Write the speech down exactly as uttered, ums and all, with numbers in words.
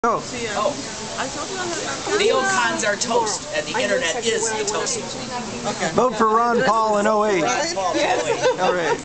Go. Oh. Neocons are toast, and the internet is the toast. Vote for Ron Paul in oh eight. Ron Paul in oh eight. All right.